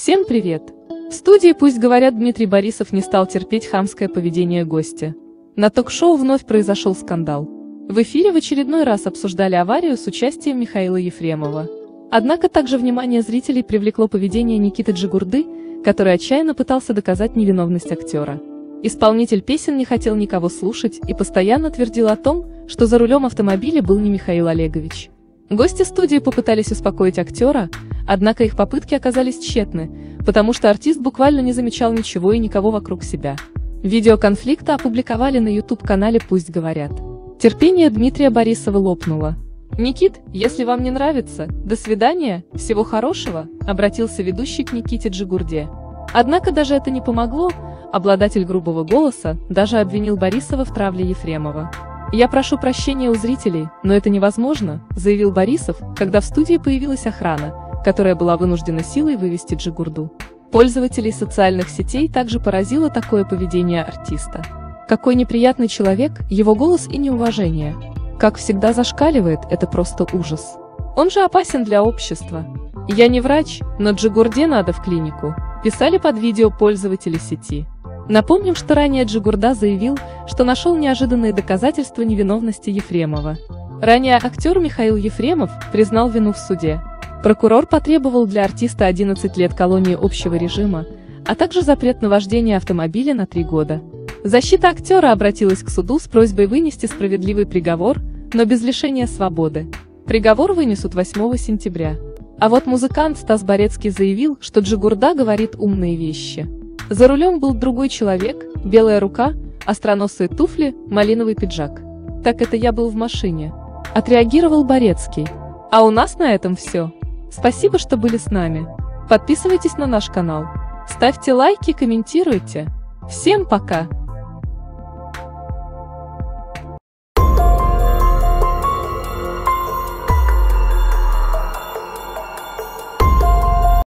Всем привет! В студии «Пусть говорят» Дмитрий Борисов не стал терпеть хамское поведение гостя. На ток-шоу вновь произошел скандал. В эфире в очередной раз обсуждали аварию с участием Михаила Ефремова. Однако также внимание зрителей привлекло поведение Никиты Джигурды, который отчаянно пытался доказать невиновность актера. Исполнитель песен не хотел никого слушать и постоянно твердил о том, что за рулем автомобиля был не Михаил Олегович. Гости студии попытались успокоить актера, однако их попытки оказались тщетны, потому что артист буквально не замечал ничего и никого вокруг себя. Видео конфликта опубликовали на YouTube-канале «Пусть говорят». Терпение Дмитрия Борисова лопнуло. «Никит, если вам не нравится, до свидания, всего хорошего», обратился ведущий к Никите Джигурде. Однако даже это не помогло, обладатель грубого голоса даже обвинил Борисова в травле Ефремова. «Я прошу прощения у зрителей, но это невозможно», заявил Борисов, когда в студии появилась охрана, которая была вынуждена силой вывести Джигурду. Пользователей социальных сетей также поразило такое поведение артиста. Какой неприятный человек, его голос и неуважение. Как всегда зашкаливает, это просто ужас. Он же опасен для общества. «Я не врач, но Джигурде надо в клинику», писали под видео пользователи сети. Напомним, что ранее Джигурда заявил, что нашел неожиданные доказательства невиновности Ефремова. Ранее актер Михаил Ефремов признал вину в суде. Прокурор потребовал для артиста 11 лет колонии общего режима, а также запрет на вождение автомобиля на 3 года. Защита актера обратилась к суду с просьбой вынести справедливый приговор, но без лишения свободы. Приговор вынесут 8 сентября. А вот музыкант Стас Барецкий заявил, что Джигурда говорит умные вещи. За рулем был другой человек, белая рука, остроносые туфли, малиновый пиджак. «Так это я был в машине», — отреагировал Барецкий. А у нас на этом все. Спасибо, что были с нами. Подписывайтесь на наш канал. Ставьте лайки, комментируйте. Всем пока!